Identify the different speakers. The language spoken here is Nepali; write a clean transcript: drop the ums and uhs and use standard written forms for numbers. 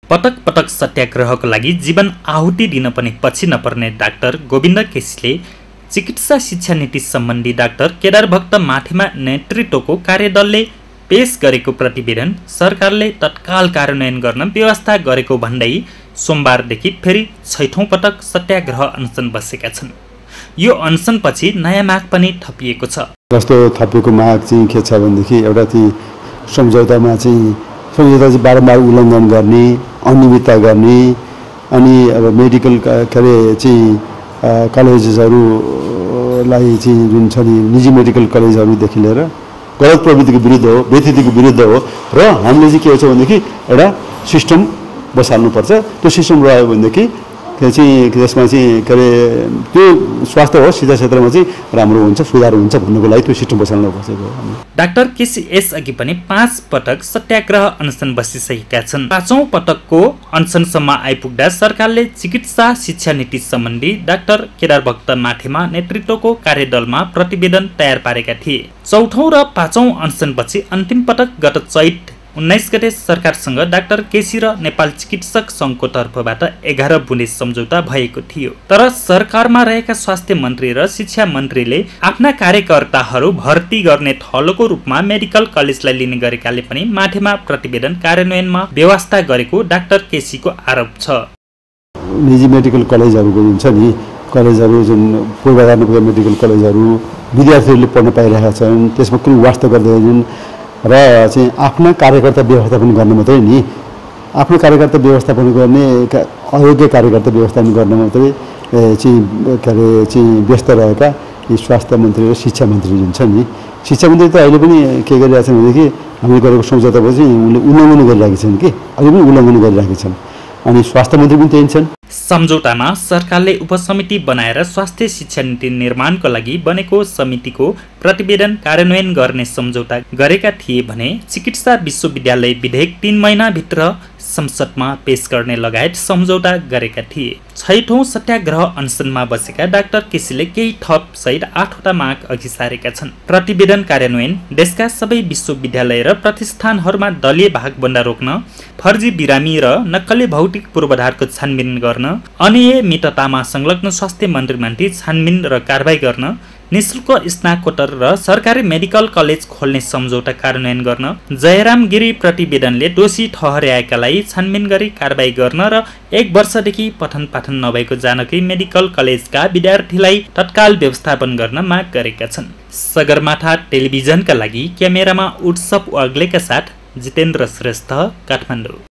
Speaker 1: पटक पटक सत्याग्रहको लागि जीवन आहुति दिन पनि पछि नपर्ने डाक्टर गोविन्द केसीले चिकित्सा शिक्षा नीति सम्बन्धी डाक्टर केदार भक्त माथेमा नेतृत्वको कार्यदलले पेश गरेको प्रतिवेदन सरकारले तत्काल कार्यान्वयन गर्न व्यवस्था गरेको भन्दै सोमबारदेखि फेरि 6औं पटक सत्याग्रह अनसन बसेका छन्। यो अनसनपछि नयाँ माग पनि थपिएको छ।
Speaker 2: कस्तो थपिएको माग चाहिँ के छ भनेदेखि एउटा चाहिँ सम्झौतामा चाहिँ बारम्बार उल्लङ्घन गर्ने, अनियमितता गर्ने, अनि अब मेडिकल कलेजेसहरूलाई चाहिँ जुन छ नि निजी मेडिकल कलेजहरूदेखि लिएर गलत प्रवृत्तिको विरुद्ध हो, व्यतिथिको विरुद्ध हो र हामीले चाहिँ के छ भनेदेखि एउटा सिस्टम बसाल्नुपर्छ। त्यो सिस्टम रह्यो भनेदेखि त्यसमा चाहिँ के अरे त्यो स्वास्थ्य हो शिक्षा क्षेत्रमा चाहिँ राम्रो हुन्छ, सुधार हुन्छ भन्नुको लागि त्यो सिस्टम बसाल्नु बसेको हो।
Speaker 1: डाक्टर केसी यसअघि पनि 5 पटक सत्याग्रह अनसन बसिसकेका छन्। 5औं पटकको अनसनसम्म आइपुग्दा सरकारले चिकित्सा शिक्षा नीति सम्बन्धी डाक्टर केदार भक्त माथेमा नेतृत्वको कार्यदलमा प्रतिवेदन तयार पारेका थिए। 4औं र 5औं अनसनपछि अन्तिम पटक गत चैत 19 गते सरकारसँग डाक्टर केसी र नेपाल चिकित्सक सङ्घको तर्फबाट 11 बुँदे सम्झौता भएको थियो। तर सरकारमा रहेका स्वास्थ्य मन्त्री र शिक्षा मन्त्रीले आफ्ना कार्यकर्ताहरू भर्ती गर्ने थलोको रूपमा मेडिकल कलेजलाई लिने गरेकाले पनि माथेमा प्रतिवेदन कार्यान्वयनमा व्यवस्था गरेको डाक्टर केसीको आरोप छ।
Speaker 2: निजी मेडिकल कलेजहरूको जुन छ नि कलेजहरू जुन पूर्वाधार मेडिकल कलेजहरू विद्यार्थीहरूले पढ्न पाइरहेका छन्, त्यसमा कुनै वास्ता गर्दैनन् र चाहिँ आफ्ना कार्यकर्ता व्यवस्थापन गर्ने मात्रै नि आफ्नो कार्यकर्ता व्यवस्थापन गर्ने अयोग्य कार्यकर्ता व्यवस्थापन गर्न मात्रै चाहिँ के अरे चाहिँ व्यस्त रहेका यी स्वास्थ्य मन्त्री र शिक्षा मन्त्री जुन छ नि, शिक्षा मन्त्री त अहिले पनि के गरिरहेका छन् भनेदेखि हामीले गरेको सम्झौतापछि उनले उल्लङ्घन गरिरहेका छन् कि अहिले पनि उल्लङ्घन गरिरहेका छन्। अनि स्वास्थ्य मन्त्री पनि त्यही छन्।
Speaker 1: सम्झौतामा सरकारले उपसमिति बनाएर स्वास्थ्य शिक्षा नीति निर्माणको लागि बनेको समितिको प्रतिवेदन कार्यान्वयन गर्ने सम्झौता गरेका थिए भने चिकित्सा विश्वविद्यालय विधेयक 3 महिनाभित्र संसदमा पेश गर्ने लगायत सम्झौता गरेका थिए। 6औं सत्याग्रह अनसनमा बसेका डाक्टर केसीले केही थप सहित 8वटा माग अघि सारेका छन्। प्रतिवेदन कार्यान्वयन, देशका सबै विश्वविद्यालय र प्रतिष्ठानहरूमा दलीय भागभन्दा रोक्न, फर्जी बिरामी र नक्कली भौतिक पूर्वाधारको छानबिन गर्न, अनियमिततामा संलग्न स्वास्थ्य मन्त्रीमाथि छानबिन र कारबाही गर्न, निशुल्क स्नाकोत्तर र सरकारी मेडिकल कलेज खोल्ने सम्झौता कार्यान्वयन गर्न, जयराम गिरी प्रतिवेदनले दोषी ठहर्याएकालाई छानबिन गरी कारबाही गर्न र 1 वर्षदेखि पठन पाठन नभएको जानकी मेडिकल कलेजका विद्यार्थीलाई तत्काल व्यवस्थापन गर्न माग गरेका छन्। सगरमाथा टेलिभिजनका लागि क्यामेरामा उत्सव वाग्लेका साथ जितेन्द्र श्रेष्ठ, काठमाडौँ।